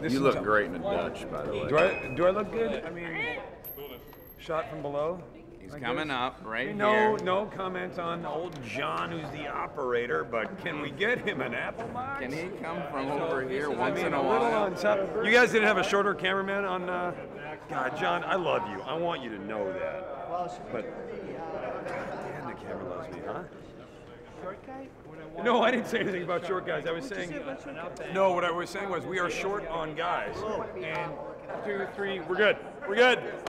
You look great in a Dutch, by the way. Do I look good? I mean, shot from below. He's coming up right here. No comment on old John, who's the operator, but can we get him an apple box? Can he come from over here once in a little while? on top. You guys didn't have a shorter cameraman on. God, John, I love you. I want you to know that. But damn, the camera loves me, huh? Short guy? No, I didn't say anything about short guys. I was saying. No, what I was saying was we are short on guys. And 2, 3, we're good. We're good.